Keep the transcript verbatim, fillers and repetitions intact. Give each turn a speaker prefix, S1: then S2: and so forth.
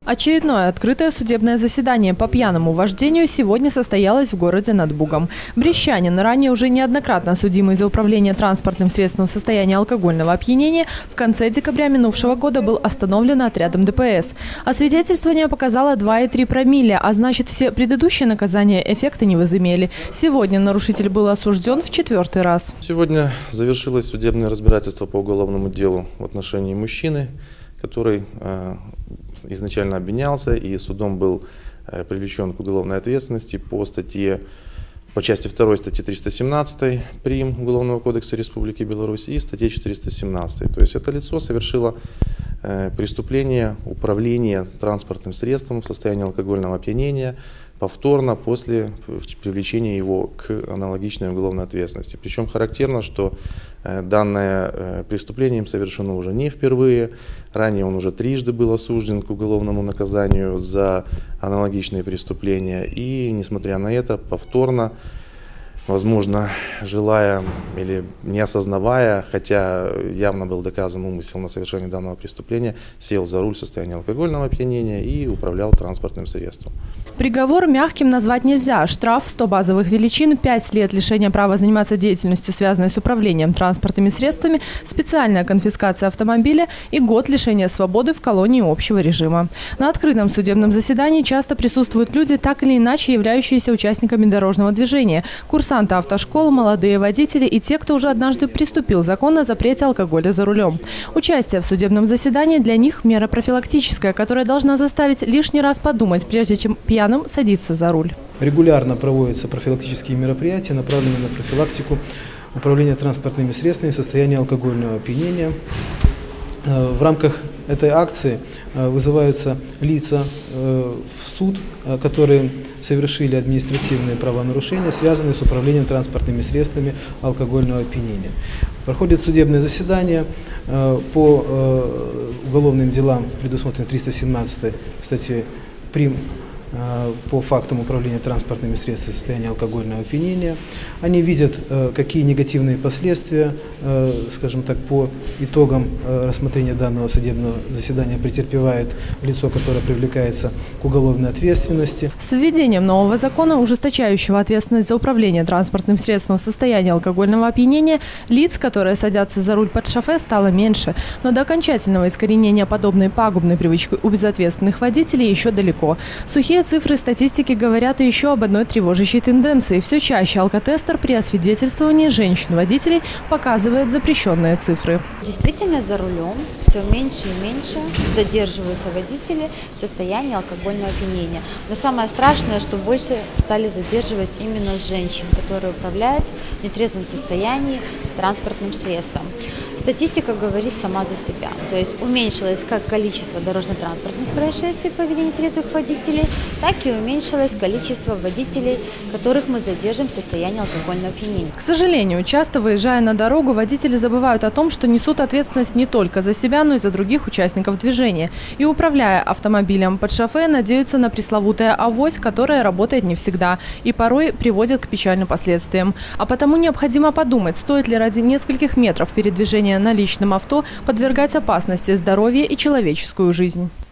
S1: Очередное открытое судебное заседание по пьяному вождению сегодня состоялось в городе над Бугом. Брещанин, ранее уже неоднократно судимый за управление транспортным средством в состоянии алкогольного опьянения, в конце декабря минувшего года был остановлен отрядом дэ пэ эс. Освидетельствование показало два и три промилле, а значит, все предыдущие наказания эффекта не возымели. Сегодня нарушитель был осужден в четвертый раз.
S2: Сегодня завершилось судебное разбирательство по уголовному делу в отношении мужчины, который э, изначально обвинялся и судом был э, привлечен к уголовной ответственности по статье, по части второй статьи триста семнадцать прим. Уголовного кодекса Республики Беларусь и статье четыреста семнадцать. То есть это лицо совершило э, преступление управления транспортным средством в состоянии алкогольного опьянения повторно после привлечения его к аналогичной уголовной ответственности. Причем характерно, что э, данное э, преступление им совершено уже не впервые. Ранее он уже трижды был осужден к уголовному наказанию за аналогичные преступления. И, несмотря на это, повторно, возможно, желая или не осознавая, хотя явно был доказан умысел на совершение данного преступления, сел за руль в состоянии алкогольного опьянения и управлял транспортным средством.
S1: Приговор мягким назвать нельзя. Штраф сто базовых величин, пять лет лишения права заниматься деятельностью, связанной с управлением транспортными средствами, специальная конфискация автомобиля и год лишения свободы в колонии общего режима. На открытом судебном заседании часто присутствуют люди, так или иначе являющиеся участниками дорожного движения, курсанты автошкол, молодые водители и те, кто уже однажды приступил закон о запрете алкоголя за рулем. Участие в судебном заседании для них – мера профилактическая, которая должна заставить лишний раз подумать, прежде чем пьяным садиться за руль.
S3: Регулярно проводятся профилактические мероприятия, направленные на профилактику управления транспортными средствами в состоянии алкогольного опьянения. В рамках этой акции вызываются лица в суд, которые совершили административные правонарушения, связанные с управлением транспортными средствами алкогольного опьянения. Проходит судебное заседание по уголовным делам, предусмотрено триста семнадцатой статьей прим. По фактам управления транспортными средствами в состоянии алкогольного опьянения. Они видят, какие негативные последствия, скажем так, по итогам рассмотрения данного судебного заседания претерпевает лицо, которое привлекается к уголовной ответственности.
S1: С введением нового закона, ужесточающего ответственность за управление транспортным средством в состоянии алкогольного опьянения, лиц, которые садятся за руль под шофе, стало меньше. Но до окончательного искоренения подобной пагубной привычки у безответственных водителей еще далеко. Сухие цифры статистики говорят еще об одной тревожащей тенденции. Все чаще алкотестер при освидетельствовании женщин-водителей показывает запрещенные цифры.
S4: Действительно, за рулем все меньше и меньше задерживаются водители в состоянии алкогольного опьянения. Но самое страшное, что больше стали задерживать именно женщин, которые управляют в нетрезвом состоянии транспортным средством. Статистика говорит сама за себя. То есть уменьшилось как количество дорожно-транспортных происшествий по вине нетрезвых водителей, так и уменьшилось количество водителей, которых мы задержим в состоянии алкогольного опьянения.
S1: К сожалению, часто выезжая на дорогу, водители забывают о том, что несут ответственность не только за себя, но и за других участников движения. И управляя автомобилем под шофе, надеются на пресловутое авось, которое работает не всегда и порой приводит к печальным последствиям. А потому необходимо подумать, стоит ли ради нескольких метров передвижения на личном авто подвергать опасности здоровье и человеческую жизнь.